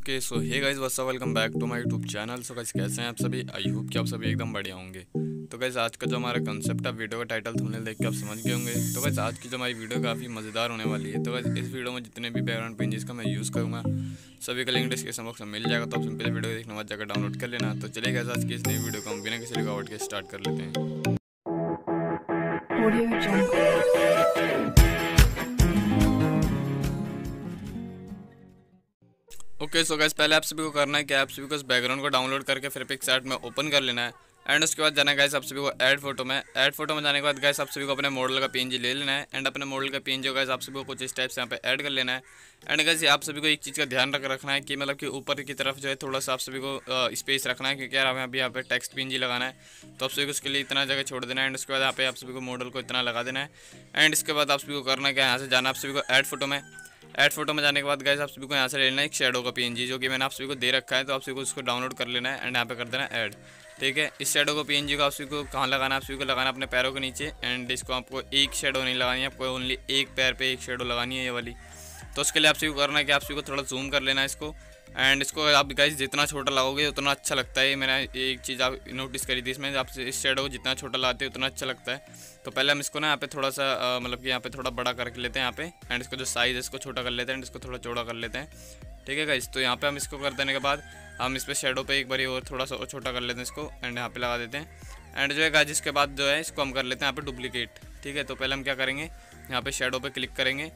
Okay so hey guys what's up, welcome back to my YouTube channel. So guys कैसे हैं आप सभी? I hope कि आप सभी एकदम बढ़िया होंगे। तो गाइस आज का जो हमारा कंसेप्ट है, वीडियो का टाइटल थंबनेल देख के आप समझ गए होंगे। तो गाइस आज की जो हमारी वीडियो काफ़ी मज़ेदार होने वाली है। तो गाइस इस वीडियो में जितने भी बैकग्राउंड पेजेस का मैं यूज़ करूँगा सभी का लिंक डिस्क्रिप्शन बॉक्स में मिल जाएगा। तो आप सिंपल वीडियो देखने बाद जाकर डाउनलोड कर लेना। तो चलिए गाइस आज की इस नई वीडियो को हम बिना किसी रुकावट के स्टार्ट कर लेते हैं। ओके सो गाइस पहले आप सभी को करना है कि आप सभी को इस बैकग्राउंड को डाउनलोड करके फिर पिक्सआर्ट में ओपन कर लेना है। एंड उसके बाद जाना है गाइस आप सभी को ऐड फोटो में जाने के बाद गाइस आप सभी को अपने मॉडल का पीएनजी ले लेना है। एंड अपने मॉडल का पीएनजी गाइस आप सभी को कुछ इस टाइप से यहाँ पे ऐड कर लेना है। एंड गाइस आप सभी को एक चीज़ का ध्यान रखना है कि मतलब कि ऊपर की तरफ जो है थोड़ा सा आप सभी को स्पेस रखना है, क्योंकि यार हमें अभी यहाँ पे टेक्स्ट पीएनजी लगाना है। तो आप सभी को उसके लिए इतना जगह छोड़ देना है। एंड उसके बाद यहाँ पे आप सभी को मॉडल को इतना लगा देना है। एंड इसके बाद आप सभी को करना है कि यहाँ से जाना आप सभी को ऐड फोटो में जाने के बाद गाइस आप सभी को यहाँ से ले लेना है एक शेडो का पीएनजी, जो कि मैंने आप सभी को दे रखा है। तो आप सभी को उसको डाउनलोड कर लेना है एंड यहाँ पे कर देना ऐड। ठीक है, इस शेडो को पीएनजी को आप सभी को कहाँ लगाना है? आप सभी को लगाना है अपने पैरों के नीचे। एंड इसको आपको एक शेडो नहीं लगानी है, आपको ओनली एक पैर पे एक शेडो लगानी है, ये वाली। तो उसके लिए आप सभी को करना है कि आप सभी को थोड़ा जूम कर लेना है इसको। एंड इसको आप गाइस जितना छोटा लगाओगे उतना अच्छा लगता है। मैंने एक चीज़ आप नोटिस करी थी इसमें, आप इस शेडो को जितना छोटा लगाते हो उतना अच्छा लगता है। तो पहले हम इसको ना यहाँ पे थोड़ा सा मतलब कि यहाँ पे थोड़ा बड़ा करके लेते हैं यहाँ पे। एंड इसको जो साइज़ है इसको छोटा कर लेते हैं एंड इसको थोड़ा चौड़ा कर लेते हैं। ठीक है गाइस, तो यहाँ पे हम इसको कर देने के बाद हम इस पर शेडो पे एक बार और थोड़ा सा छोटा कर लेते हैं इसको। एंड यहाँ पे लगा देते हैं। एंड जो है गाइस इसके बाद जो है इसको हम कर लेते हैं यहाँ पे डुप्लीकेट। ठीक है, तो पहले हम क्या करेंगे, यहाँ पे शेडो पे क्लिक करेंगे।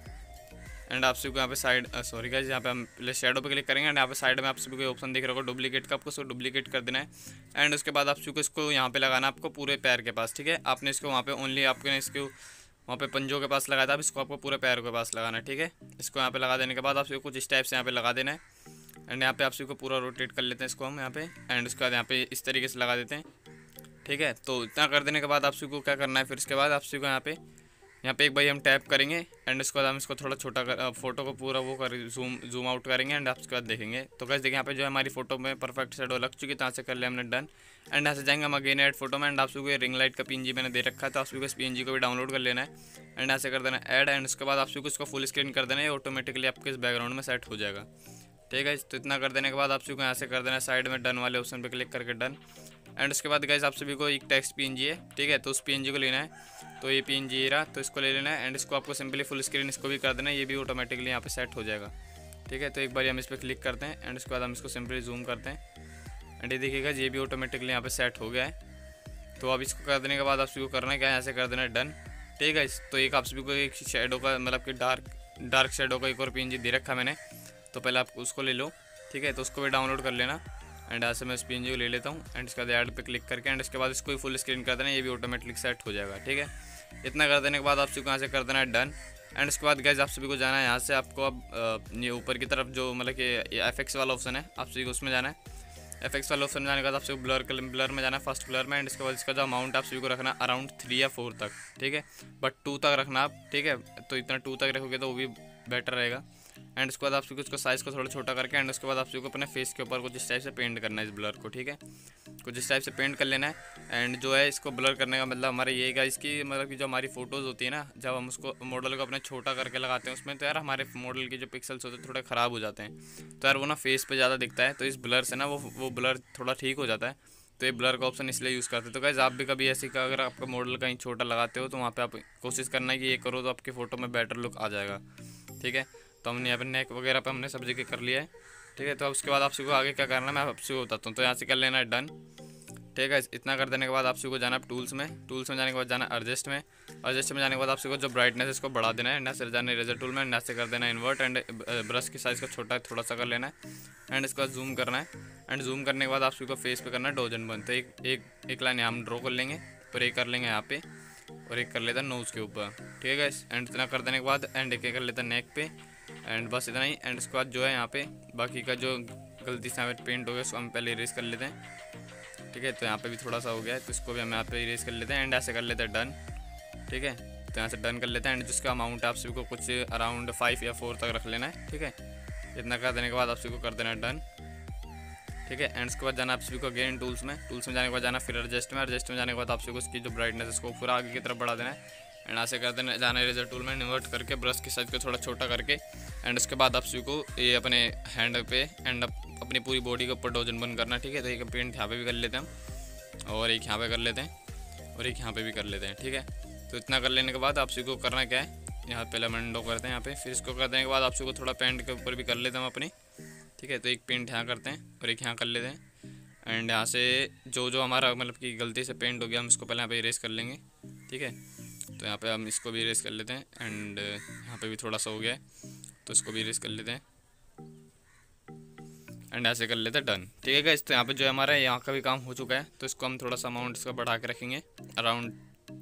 एंड आप सभी को यहाँ पे साइड सॉरी गाइस, यहाँ पे हम पहले शेडो पे क्लिक करेंगे। एंड यहाँ पे साइड में आप सभी को ऑप्शन दिख रहा होगा डुप्लीकेट का, आपको उसको डुप्लीकेट कर देना है। एंड उसके बाद आप सभी को इसको यहाँ पे लगाना है आपको पूरे पैर के पास। ठीक है, आपने इसको वहाँ पे ओनली आपने इसको वहाँ पे पंजों के पास लगाया था, अब इसको आपको पूरे पैर के पास लगाना है। ठीक है, इसको यहाँ पे लगा देने के बाद आप सभी को कुछ इस टाइप से यहाँ पे लगा देना है। एंड यहाँ पे आप सभी को पूरा रोटेट कर लेते हैं इसको हम यहाँ पे। एंड उसके बाद यहाँ पे इस तरीके से लगा देते हैं। ठीक है, तो इतना कर देने के बाद आप सभी को क्या करना है, फिर इसके बाद आप सभी को यहाँ पे एक बार हम टैप करेंगे। एंड उसके बाद हम इसको थोड़ा छोटा फोटो को पूरा वो कर जूम आउट करेंगे। एंड उसके बाद देखेंगे तो गाइस देखिए यहाँ पे जो है हमारी फोटो में परफेक्ट शेडो लग चुकी है। तो यहाँ से कर लिया हमने डन। एंड यहाँ से जाएंगे हम अगेन ऐड फोटो में। एंड आप सभी को रिंग लाइट का पीएनजी मैंने दे रखा है, तो आप सभी को इस पीएनजी को भी डाउनलोड कर लेना है। एंड यहाँ से कर देना ऐड। एंड उसके बाद आप सभी को इसको फुल स्क्रीन कर देना है, ऑटोमेटिकली आपके इस बैकग्राउंड में सेट हो जाएगा। ठीक है, तो इतना कर देने के बाद आप सभी को यहाँ से कर देना साइड में डन वाले ऑप्शन पर क्लिक करके डन। एंड उसके बाद गाइस आप सभी को एक टेक्स्ट पीएनजी है। ठीक है, तो उस पीएनजी को लेना है। तो ये पीएनजी रहा, तो इसको ले लेना है। एंड इसको आपको सिंपली फुल स्क्रीन इसको भी कर देना है, ये भी ऑटोमेटिकली यहाँ पे सेट हो जाएगा। ठीक है, तो एक बार हम इस पर क्लिक करते हैं। एंड उसके बाद हम इसको सिंपली जूम करते हैं। एंड ये देखिएगा ये भी ऑटोमेटिकली यहाँ पे सेट हो गया है। तो अब इसको कर देने के बाद आप सभी को करना है क्या, यहाँ से कर देना है डन। ठीक है, तो एक आप सभी को एक शेडो का मतलब कि डार्क शेडो का एक और पीएनजी दे रखा मैंने, तो पहले आप उसको ले लो। ठीक है, तो उसको भी डाउनलोड कर लेना। एंड यहाँ से मैं इस पीएनजी को ले लेता हूँ। एंड इसके बाद ऐड पे क्लिक करके एंड इसके बाद इसको ही फुल स्क्रीन कर देना, ये भी ऑटोमेटिक सेट हो जाएगा। ठीक है, इतना कर देने के बाद आप सभी को यहाँ से कर देना है डन। एंड उसके बाद गाइस आप सभी को जाना है यहाँ से, आपको अब ये ऊपर की तरफ जो मतलब कि एफएक्स वाला ऑप्शन है, आप सभी को उसमें जाना है। एफएक्स वाला ऑप्शन में जाने के बाद आप सभी को ब्लर में जाना है, फर्स्ट ब्लर में। एंड इसके बाद इसका जो अमाउंट आप सभी को रखना अराउंड 3 या 4 तक। ठीक है, बट 2 तक रखना आप। ठीक है, तो इतना 2 तक रखोगे तो वो भी बेटर रहेगा। एंड उसके बाद आप सभी को इसको साइज़ को थोड़ा छोटा करके एंड उसके बाद आप सभी को अपने फेस के ऊपर कुछ इस टाइप से पेंट करना है इस ब्लर को। ठीक है, कुछ इस टाइप से पेंट कर लेना है। एंड जो है इसको ब्लर करने का मतलब हमारा ये है इसकी मतलब कि जो हमारी फ़ोटोज़ होती है ना, जब हम उसको मॉडल को अपने छोटा करके लगाते हैं उसमें, तो यार हमारे मॉडल के जो पिक्सल्स होते हैं थोड़े ख़राब हो जाते हैं। तो यार वो ना फेस पे ज़्यादा दिखता है, तो इस ब्लर से ना वो ब्लर थोड़ा ठीक हो जाता है। तो ये ब्लर का ऑप्शन इसलिए यूज़ करते हैं। तो गाइस आप भी कभी ऐसे का अगर आपका मॉडल कहीं छोटा लगाते हो तो वहाँ पे आप कोशिश करना है कि ये करो, तो आपकी फ़ोटो में बेटर लुक आ जाएगा। ठीक है, तो हमने यहाँ पर नेक वगैरह पे हमने सब जगह कर लिया है। ठीक है, तो अब उसके बाद आप सभी को आगे क्या करना है मैं आपसे बताता हूँ। तो यहाँ से कर लेना है डन। ठीक है, इतना कर देने के बाद आप सभी को जाना है टूल्स में जाने के बाद जाना एडजस्ट में जाने के बाद आप सभी को जो ब्राइटनेस है इसको बढ़ा देना है। एंड से जाना इरेजर टूल में, एंड से कर देना है इन्वर्ट। एंड ब्रश की साइज़ को छोटा थोड़ा सा कर लेना है। एंड इसके बाद जूम करना है। एंड जूम करने के बाद आप सभी को फेस पे करना है डोज एंड बन। तो एक लाइन हम ड्रॉ कर लेंगे, फिर एक कर लेंगे यहाँ पे और एक कर लेता है नोज़ के ऊपर। ठीक है, एंड इतना कर देने के बाद एंड एक कर लेता है नेक पे। एंड बस इतना ही। एंड उसके बाद जो है यहाँ पे बाकी का जो गलती से यहाँ पे पेंट हो गया उसको हम पहले इरेज कर लेते हैं। ठीक है, तो यहाँ पे भी थोड़ा सा हो गया है, तो इसको भी हम यहाँ पे इरेज कर लेते हैं। एंड ऐसे कर लेते हैं डन। ठीक है, तो यहाँ से डन कर लेते हैं। एंड जिसका अमाउंट आप सभी को कुछ अराउंड 5 या 4 तक रख लेना है। ठीक है, इतना कर देने के बाद आप सभी को कर देना है डन। ठीक है, एंड उसके बाद जाना आप सभी को अगेन टूल्स में जाने के बाद जाना फिर एडजस्ट में जाने के बाद आप सभी को उसकी जो ब्राइटनेस है उसको पूरा आगे की तरफ बढ़ा देना है। एंड ऐसे कर देना जाना इरेजर टूल में इन्वर्ट करके ब्रश की साइज को थोड़ा छोटा करके एंड उसके बाद आप सभी को ये अपने हैंड पे एंड अपनी पूरी बॉडी के ऊपर डोजन बन करना, ठीक है। तो एक पेंट यहाँ पे भी कर लेते हैं हम, और एक यहाँ पे कर लेते हैं, और एक यहाँ पे भी कर लेते हैं, ठीक है। तो इतना कर लेने के बाद आप सभी को करना क्या है, यहाँ पहले हम एंडो करते हैं यहाँ पे, फिर इसको कर देने के बाद आप सभी को थोड़ा पेंट के ऊपर भी कर लेते हैं हम अपनी, ठीक है। तो एक पेंट यहाँ करते हैं और एक यहाँ कर लेते हैं। एंड यहाँ से जो हमारा मतलब कि गलती से पेंट हो गया हम इसको पहले यहाँ पे इरेज कर लेंगे, ठीक है। तो यहाँ पे हम इसको भी इरेज कर लेते हैं। एंड यहाँ पे भी थोड़ा सा हो गया है तो इसको भी इरेज कर लेते हैं एंड ऐसे कर लेते हैं डन, ठीक है गाइस। तो यहाँ पे जो हमारा यहाँ का भी काम हो चुका है, तो इसको हम थोड़ा सा अमाउंट इसका बढ़ा के रखेंगे अराउंड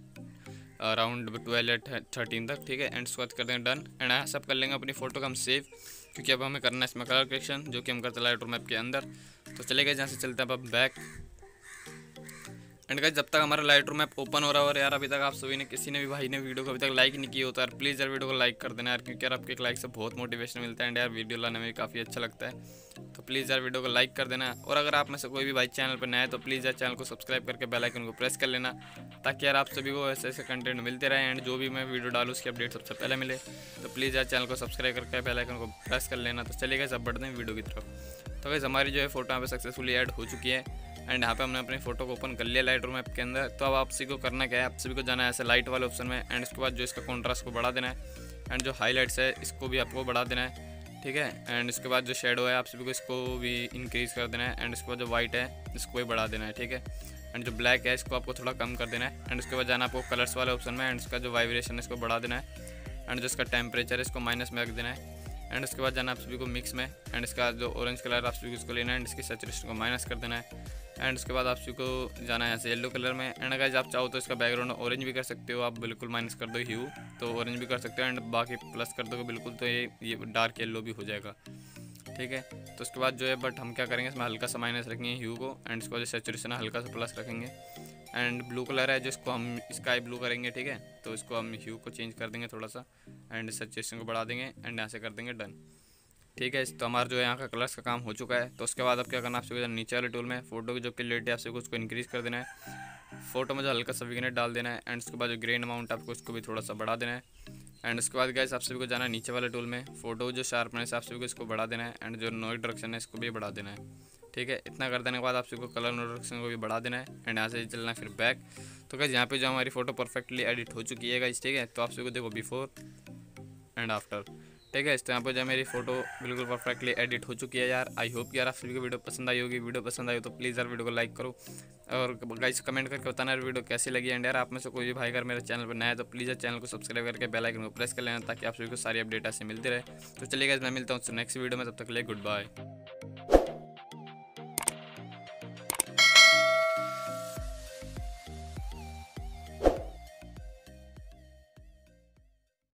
12 या 13 तक, ठीक है। एंड इसके बाद कर देंगे डन। एंड ऐसा सब कर लेंगे अपनी फ़ोटो का हम सेव, क्योंकि अब हमें करना है इसमें कलर करेक्शन, जो कि हम करते हैं लाइटरूम ऐप के अंदर। तो चले गए जहाँ से चलते हैं अब बैक। एंड गाइस जब तक हमारा लाइटरूम ऐप ओपन हो रहा है, और यार अभी तक आप सभी ने किसी ने भी भाई ने वीडियो को अभी तक लाइक नहीं किया होता यार, प्लीज़ यार वीडियो को लाइक कर देना यार, क्योंकि यार आपके एक लाइक से बहुत मोटिवेशन मिलता है एंड यार वीडियो लाने में भी काफ़ी अच्छा लगता है। तो प्लीज़ यार वीडियो को लाइक कर देना, और अगर आप में से कोई भी भाई चैनल पर नया है तो प्लीज़ यार चैनल को सब्सक्राइब करके बेल आइकन को प्रेस कर लेना, ताकि यार आप सभी को ऐसे ऐसे कंटेंट मिलते रहे एंड जो भी मैं वीडियो डालूँ उसकी अपडेट सबसे पहले मिले। तो प्लीज़ यार चैनल को सब्सक्राइब करके बेल आइकन को प्रेस कर लेना। तो चलिए गाइस अब बढ़ते हैं वीडियो की तरफ। तो गाइस हमारी जो है फ़ोटो यहाँ पे सक्सेसफुली ऐड हो चुकी है एंड यहाँ पे हमने अपनी फ़ोटो को ओपन कर लिया लाइटरूम ऐप के अंदर। तो अब आप सभी को करना क्या है, आप सभी को जाना है ऐसे लाइट वाले ऑप्शन में, एंड उसके बाद जो इसका कॉन्ट्रास्ट को बढ़ा देना है, एंड जो हाईलाइट्स है इसको भी आपको बढ़ा देना है, ठीक है। एंड इसके बाद जो शेडो है आप सभी को इसको भी इंक्रीज़ कर देना है, एंड उसके बाद जो वाइट है इसको भी बढ़ा देना है, ठीक है। एंड जो ब्लैक है इसको आपको थोड़ा कम कर देना है, एंड उसके बाद जाना आपको कलर्स वाले ऑप्शन में, एंड इसका जो वाइब्रेशन है इसको बढ़ा देना है, एंड जो इसका टेम्परेचर है इसको माइनस में रख देना है। एंड उसके बाद जाना आप सभी को मिक्स में, एंड इसका जो ऑरेंज कलर आप सभी को इसको लेना है, एंड इसकी सैचुरेशन को माइनस कर देना है। एंड उसके बाद आप सभी को जाना है ऐसे येलो कलर में, एंड अगर आप चाहो तो इसका बैकग्राउंड ऑरेंज भी कर सकते हो, आप बिल्कुल माइनस कर दो ह्यू तो ऑरेंज भी कर सकते हो, एंड बाकी प्लस कर दो बिल्कुल तो ये डार्क येलो भी हो जाएगा, ठीक है। तो उसके बाद जो है बट हम क्या करेंगे इसमें हल्का सा माइनस रखेंगे ह्यू को, एंड इसके बाद जो सैचुरेशन है हल्का सा प्लस रखेंगे। एंड ब्लू कलर है जिसको हम स्काई ब्लू करेंगे, ठीक है। तो इसको हम ह्यू को चेंज कर देंगे थोड़ा सा, एंड सैचुरेशन को बढ़ा देंगे, एंड यहाँ से कर देंगे डन, ठीक है। तो हमारा जो है यहाँ का कलर्स का काम हो चुका है। तो उसके बाद अब क्या करना है, आप सभी को नीचे वाले टूल में फोटो की जो क्लियरिटी है आप सभी को उसको इंक्रीज़ कर देना है, फोटो में जो हल्का सा विग्नेट डाल देना है, एंड उसके बाद जो ग्रेन अमाउंट आपको उसको भी थोड़ा सा बढ़ा देना है। एंड उसके बाद गाइस आप सभी को जाना है नीचे वाले टूल में, फोटो जो शार्पनेस है आप सभी को इसको बढ़ा देना है, एंड जो नॉइज़ रिडक्शन है इसको भी बढ़ा देना है, ठीक है। इतना कर देने के बाद आप सभी को कलर रिडक्शन को भी बढ़ा देना है, एंड यहाँ से चलना है फिर बैक। तो गाइस यहाँ पे जो हमारी फ़ोटो परफेक्टली एडिट हो चुकी है गाइस, ठीक है। तो आप सभी को देखो बिफोर एंड आफ्टर, ठीक है। तो यहाँ पर जो मेरी फ़ोटो बिल्कुल परफेक्टली एडिट हो चुकी है यार। आई होप यार आप सभी को वीडियो पसंद आई होगी। वीडियो पसंद आई हो तो प्लीज़ यार वीडियो को लाइक करो, और गाइस कमेंट करके बताना यार वीडियो कैसी लगी। एंड यार आप में से कोई भी भाई अगर मेरे चैनल पर नया है तो प्लीज़ यार चैनल को सब्सक्राइब करके बेल आइकन को प्रेस कर लेना, ताकि आप सभी को सारी अपडेट ऐसे मिलती रहे। तो चलिए गाइस मैं मिलता हूँ नेक्स्ट वीडियो में, तब तक के लिए गुड बाय।